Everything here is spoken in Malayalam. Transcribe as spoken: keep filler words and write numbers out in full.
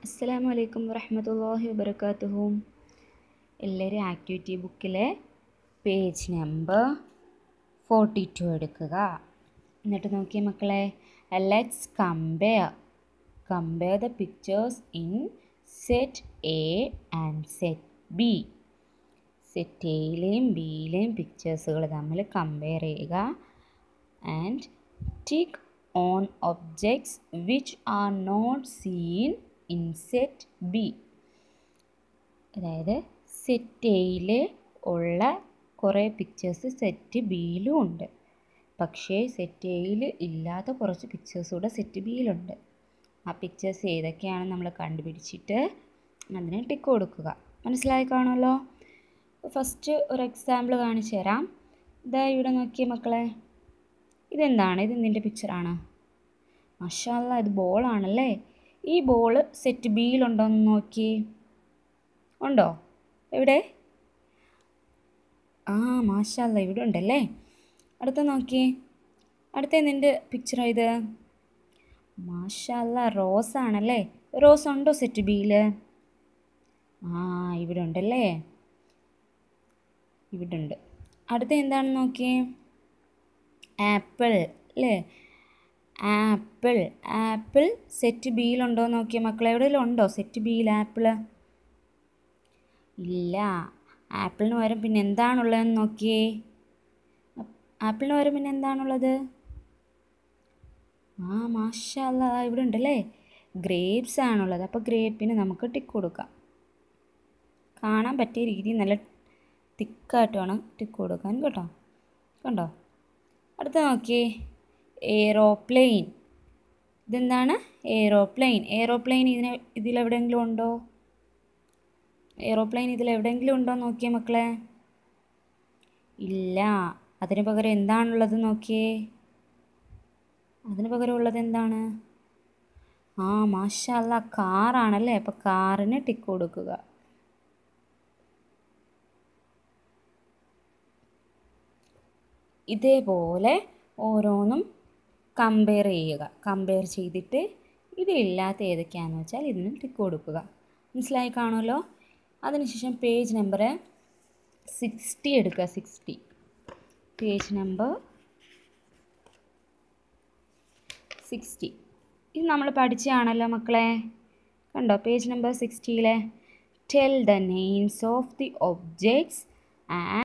അസ്സലാമു അലൈക്കും വറഹ്മത്തുള്ളാഹി വബറകാതുഹു. എല്ലാവരും ആക്ടിവിറ്റി ബുക്കിലെ പേജ് നമ്പർ ഫോർട്ടി ടു എടുക്കുക. എന്നിട്ട് നോക്കിയ മക്കളെ, let's compare compare the pictures in set A and set B. Set എയിലെയും ബിയിലെയും പിക്ചേഴ്സുകൾ തമ്മിൽ കമ്പയർ ചെയ്യുക. And tick on objects which are not seen in set B. അതായത് സെറ്റ് എയിൽ ഉള്ള കുറേ പിക്ചേഴ്സ് സെറ്റ് ബിയിലും ഉണ്ട്, പക്ഷേ സെറ്റ് എയിൽ ഇല്ലാത്ത കുറച്ച് പിക്ചേഴ്സ് കൂടെ സെറ്റ് ബിയിലുണ്ട്. ആ പിക്ചേഴ്സ് ഏതൊക്കെയാണെന്ന് നമ്മൾ കണ്ടുപിടിച്ചിട്ട് അതിന് ടിക്ക് കൊടുക്കുക. മനസ്സിലായി കാണുമല്ലോ. ഫസ്റ്റ് ഒരു എക്സാമ്പിൾ കാണിച്ചു തരാം. ഇതാ ഇവിടെ നോക്കിയ മക്കളെ, ഇതെന്താണ്? ഇത് എന്തിൻ്റെ പിക്ചറാണ്? മാഷാ അല്ലാ, ഇത് ബോളാണല്ലേ. ഈ ബോൾ സെറ്റ് ബിയിലുണ്ടോ എന്ന് നോക്കി. ഉണ്ടോ? എവിടെ? ആ മാഷാ അല്ലാ, ഇവിടെ ഉണ്ടല്ലേ. അടുത്ത നോക്കി, അടുത്ത എന്തിൻ്റെ പിക്ചറാണ് ഇത്? മാഷാ അല്ലാ, റോസ് ആണല്ലേ. റോസ് ഉണ്ടോ സെറ്റ് ബിയിൽ? ആ ഇവിടെ ഉണ്ടല്ലേ, ഇവിടെ ഉണ്ട്. അടുത്ത എന്താണെന്ന് നോക്കിയേ, ആപ്പിൾ അല്ലേ. ആപ്പിൾ ആപ്പിൾ സെറ്റ് ബിയിലുണ്ടോ എന്ന് നോക്കിയേ മക്കളെ. എവിടെയെങ്കിലും ഉണ്ടോ സെറ്റ് ബിയിൽ ആപ്പിൾ? ഇല്ല. ആപ്പിളിന് പകരം പിന്നെ എന്താണുള്ളതെന്ന് നോക്കിയേ. ആപ്പിളിന് പകരം പിന്നെ എന്താണുള്ളത്? ആ മാഷാ അല്ലാ, ഇവിടെ ഉണ്ടല്ലേ, ഗ്രേപ്സ് ആണുള്ളത്. അപ്പോൾ ഗ്രേപ്പിന് നമുക്ക് ടിക്ക് കൊടുക്കാം. കാണാൻ പറ്റിയ രീതിയിൽ നല്ല തിക്കായിട്ട് വേണം ടിക്ക് കൊടുക്കാൻ കേട്ടോ. കണ്ടോ? അടുത്ത നോക്കിയേ, എയ്റോപ്ലെയിൻ. ഇതെന്താണ്? എയ്റോപ്ലെയിൻ. എയ്റോപ്ലെയിൻ ഇതിന് ഇതിലെവിടെയെങ്കിലും ഉണ്ടോ? എയ്റോപ്ലെയിൻ ഇതിലെവിടെയെങ്കിലും ഉണ്ടോ നോക്കിയേ മക്കളെ. ഇല്ല. അതിന് പകരം എന്താണുള്ളത് നോക്കിയേ. അതിന് പകരം ഉള്ളത് എന്താണ്? ആ മാഷാ അല്ലാ, കാറാണല്ലേ. അപ്പോൾ കാറിന് ടിക്ക് കൊടുക്കുക. ഇതേപോലെ ഓരോന്നും കമ്പയർ ചെയ്യുക. കമ്പയർ ചെയ്തിട്ട് ഇതിലില്ലാത്ത ഏതൊക്കെയാണെന്ന് വെച്ചാൽ ഇതിന് ടിക്ക് കൊടുക്കുക. മനസ്സിലായി കാണുമല്ലോ. അതിനുശേഷം പേജ് നമ്പർ സിക്സ്റ്റി എടുക്കുക. സിക്സ്റ്റി പേജ് നമ്പർ സിക്സ്റ്റി ഇത് നമ്മൾ പഠിച്ചതാണല്ലോ മക്കളെ. കണ്ടോ പേജ് നമ്പർ സിക്സ്റ്റിയിലെ tell the names of the objects and